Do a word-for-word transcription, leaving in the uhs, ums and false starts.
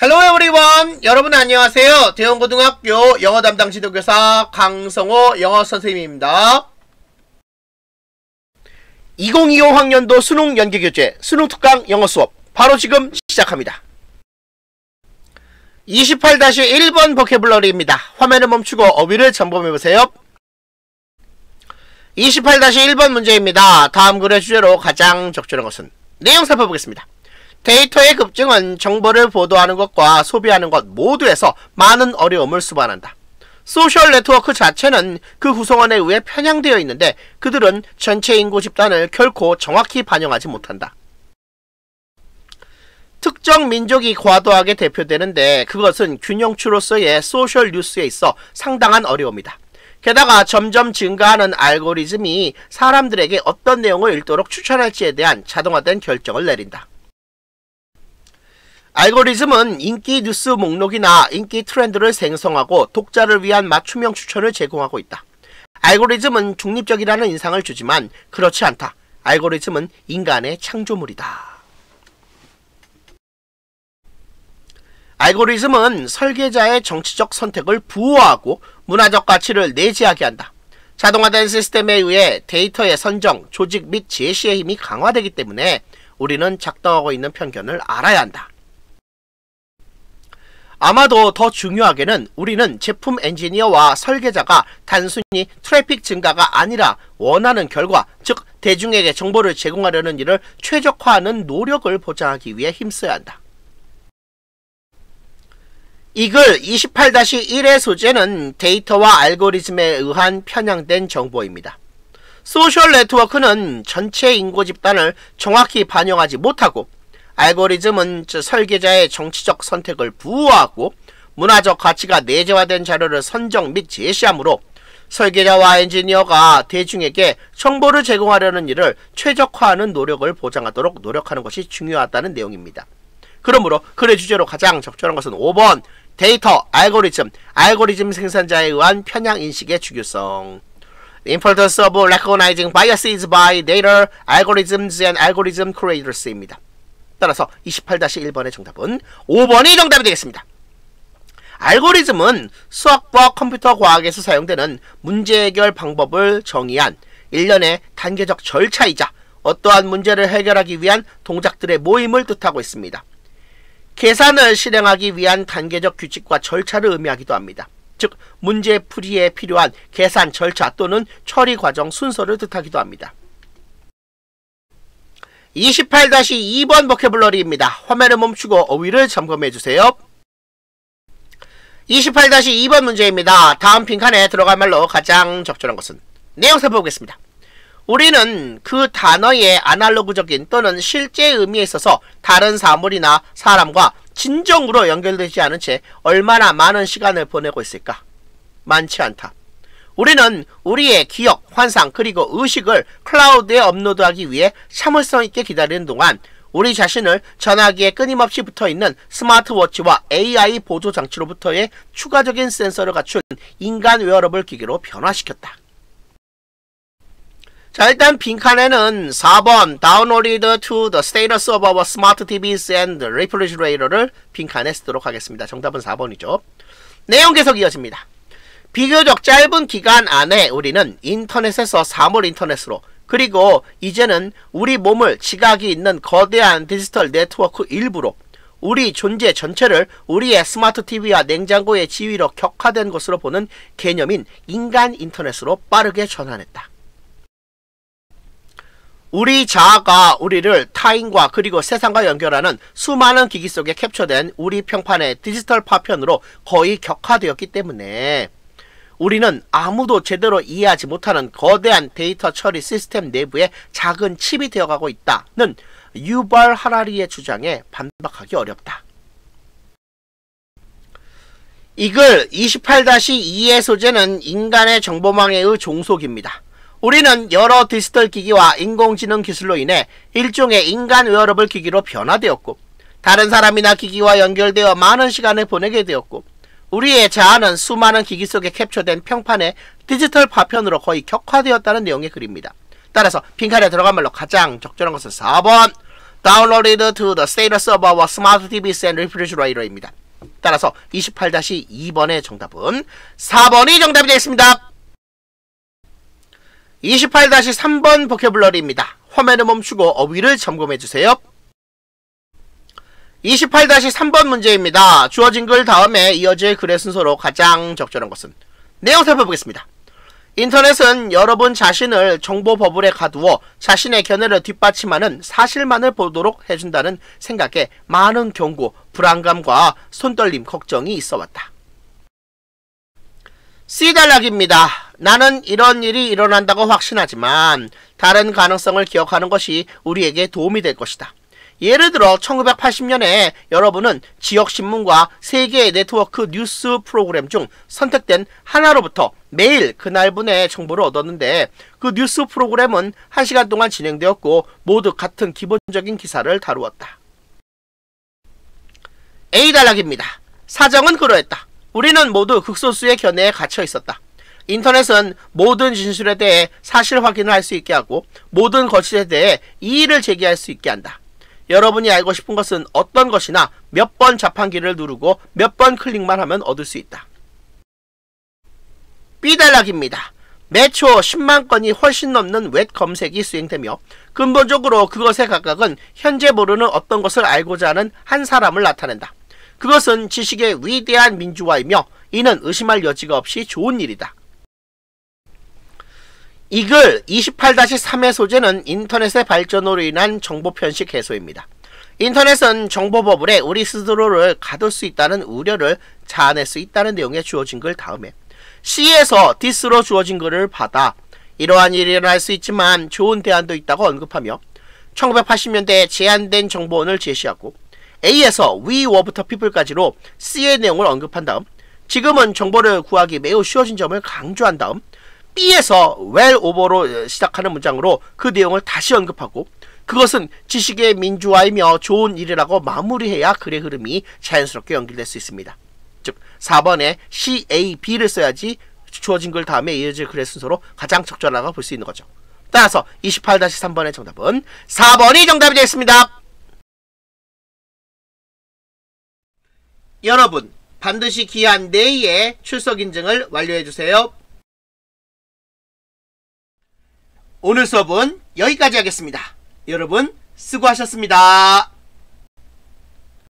Hello everyone! 여러분 안녕하세요. 대원고등학교 영어 담당 지도교사 강성호 영어 선생님입니다. 이천이십오 학년도 수능 연계교재 수능 특강 영어 수업 바로 지금 시작합니다. 이십팔 일 번 보캐블러리입니다. 화면을 멈추고 어휘를 점검해보세요. 이십팔 일 번 문제입니다. 다음 글의 주제로 가장 적절한 것은? 내용 살펴보겠습니다. 데이터의 급증은 정보를 보도하는 것과 소비하는 것 모두에서 많은 어려움을 수반한다. 소셜 네트워크 자체는 그 구성원에 의해 편향되어 있는데 그들은 전체 인구 집단을 결코 정확히 반영하지 못한다. 특정 민족이 과도하게 대표되는데 그것은 균형추로서의 소셜 뉴스에 있어 상당한 어려움이다. 게다가 점점 증가하는 알고리즘이 사람들에게 어떤 내용을 읽도록 추천할지에 대한 자동화된 결정을 내린다. 알고리즘은 인기 뉴스 목록이나 인기 트렌드를 생성하고 독자를 위한 맞춤형 추천을 제공하고 있다. 알고리즘은 중립적이라는 인상을 주지만 그렇지 않다. 알고리즘은 인간의 창조물이다. 알고리즘은 설계자의 정치적 선택을 부호하고 문화적 가치를 내재하게 한다. 자동화된 시스템에 의해 데이터의 선정, 조직 및 제시의 힘이 강화되기 때문에 우리는 작동하고 있는 편견을 알아야 한다. 아마도 더 중요하게는 우리는 제품 엔지니어와 설계자가 단순히 트래픽 증가가 아니라 원하는 결과, 즉 대중에게 정보를 제공하려는 일을 최적화하는 노력을 보장하기 위해 힘써야 한다. 이 글 이십팔 일의 소재는 데이터와 알고리즘에 의한 편향된 정보입니다. 소셜 네트워크는 전체 인구 집단을 정확히 반영하지 못하고 알고리즘은 설계자의 정치적 선택을 부호하고 문화적 가치가 내재화된 자료를 선정 및 제시하므로 설계자와 엔지니어가 대중에게 정보를 제공하려는 일을 최적화하는 노력을 보장하도록 노력하는 것이 중요하다는 내용입니다. 그러므로 글의 주제로 가장 적절한 것은 오 번 데이터, 알고리즘, 알고리즘 생산자에 의한 편향인식의 중요성. Importance of recognizing biases by data, algorithms and algorithm creators입니다. 따라서 이십팔 일 번의 정답은 오 번이 정답이 되겠습니다. 알고리즘은 수학과 컴퓨터 과학에서 사용되는 문제 해결 방법을 정의한 일련의 단계적 절차이자 어떠한 문제를 해결하기 위한 동작들의 모임을 뜻하고 있습니다. 계산을 실행하기 위한 단계적 규칙과 절차를 의미하기도 합니다. 즉, 문제 풀이에 필요한 계산 절차 또는 처리 과정 순서를 뜻하기도 합니다. 이십팔 이 번 보캐블러리입니다. 화면을 멈추고 어휘를 점검해주세요. 이십팔 이 번 문제입니다. 다음 빈칸에 들어갈 말로 가장 적절한 것은? 내용 살펴보겠습니다. 우리는 그 단어의 아날로그적인 또는 실제 의미에 있어서 다른 사물이나 사람과 진정으로 연결되지 않은 채 얼마나 많은 시간을 보내고 있을까? 많지 않다. 우리는 우리의 기억, 환상, 그리고 의식을 클라우드에 업로드하기 위해 참을성 있게 기다리는 동안 우리 자신을 전화기에 끊임없이 붙어있는 스마트워치와 에이아이 보조장치로부터의 추가적인 센서를 갖춘 인간 웨어러블 기기로 변화시켰다. 자, 일단 빈칸에는 사 번 Downloaded to the status of our smart 티비's and refrigerator를 빈칸에 쓰도록 하겠습니다. 정답은 사 번이죠. 내용 계속 이어집니다. 비교적 짧은 기간 안에 우리는 인터넷에서 사물 인터넷으로 그리고 이제는 우리 몸을 지각이 있는 거대한 디지털 네트워크 일부로 우리 존재 전체를 우리의 스마트 티비와 냉장고의 지위로 격화된 것으로 보는 개념인 인간 인터넷으로 빠르게 전환했다. 우리 자아가 우리를 타인과 그리고 세상과 연결하는 수많은 기기 속에 캡처된 우리 평판의 디지털 파편으로 거의 격화되었기 때문에 우리는 아무도 제대로 이해하지 못하는 거대한 데이터 처리 시스템 내부의 작은 칩이 되어가고 있다는 유발 하라리의 주장에 반박하기 어렵다. 이 글 이십팔 이의 소재는 인간의 정보망해의 종속입니다. 우리는 여러 디지털 기기와 인공지능 기술로 인해 일종의 인간 웨어러블 기기로 변화되었고 다른 사람이나 기기와 연결되어 많은 시간을 보내게 되었고 우리의 자아는 수많은 기기 속에 캡처된 평판의 디지털 파편으로 거의 격화되었다는 내용의 글입니다. 따라서 빈칸에 들어간 말로 가장 적절한 것은 사 번 downloaded to the status of our smart 티비's and refrigerator입니다. 따라서 이십팔 이 번의 정답은 사 번이 정답이 되겠습니다. 이십팔 삼 번 보캐블러리입니다. 화면을 멈추고 어휘를 점검해주세요. 이십팔 삼 번 문제입니다. 주어진 글 다음에 이어질 글의 순서로 가장 적절한 것은? 내용 살펴보겠습니다. 인터넷은 여러분 자신을 정보 버블에 가두어 자신의 견해를 뒷받침하는 사실만을 보도록 해준다는 생각에 많은 경고, 불안감과 손떨림, 걱정이 있어왔다. C 단락입니다. 나는 이런 일이 일어난다고 확신하지만 다른 가능성을 기억하는 것이 우리에게 도움이 될 것이다. 예를 들어 천구백팔십 년에 여러분은 지역신문과 세계의 네트워크 뉴스 프로그램 중 선택된 하나로부터 매일 그날분의 정보를 얻었는데 그 뉴스 프로그램은 한 시간 동안 진행되었고 모두 같은 기본적인 기사를 다루었다. A 단락입니다. 사정은 그러했다. 우리는 모두 극소수의 견해에 갇혀 있었다. 인터넷은 모든 진술에 대해 사실 확인을 할 수 있게 하고 모든 거짓에 대해 이의를 제기할 수 있게 한다. 여러분이 알고 싶은 것은 어떤 것이나 몇 번 자판기를 누르고 몇 번 클릭만 하면 얻을 수 있다. B 단락입니다. 매초 십만 건이 훨씬 넘는 웹 검색이 수행되며 근본적으로 그것의 각각은 현재 모르는 어떤 것을 알고자 하는 한 사람을 나타낸다. 그것은 지식의 위대한 민주화이며 이는 의심할 여지가 없이 좋은 일이다. 이 글 이십팔 삼의 소재는 인터넷의 발전으로 인한 정보 편식 해소입니다. 인터넷은 정보 버블에 우리 스스로를 가둘 수 있다는 우려를 자아낼 수 있다는 내용의 주어진 글 다음에 C에서 this로 주어진 글을 받아 이러한 일이 일어날 수 있지만 좋은 대안도 있다고 언급하며 천구백팔십 년대에 제한된 정보원을 제시하고 A에서 we were부터 people까지로 C의 내용을 언급한 다음 지금은 정보를 구하기 매우 쉬워진 점을 강조한 다음 B에서 well over로 시작하는 문장으로 그 내용을 다시 언급하고 그것은 지식의 민주화이며 좋은 일이라고 마무리해야 글의 흐름이 자연스럽게 연결될 수 있습니다. 즉 사 번에 C, A, B를 써야지 주어진 글 다음에 이어질 글의 순서로 가장 적절하다고 볼 수 있는 거죠. 따라서 이십팔 삼 번의 정답은 사 번이 정답이 되겠습니다. 여러분 반드시 기한 내에 출석 인증을 완료해주세요. 오늘 수업은 여기까지 하겠습니다. 여러분 수고하셨습니다.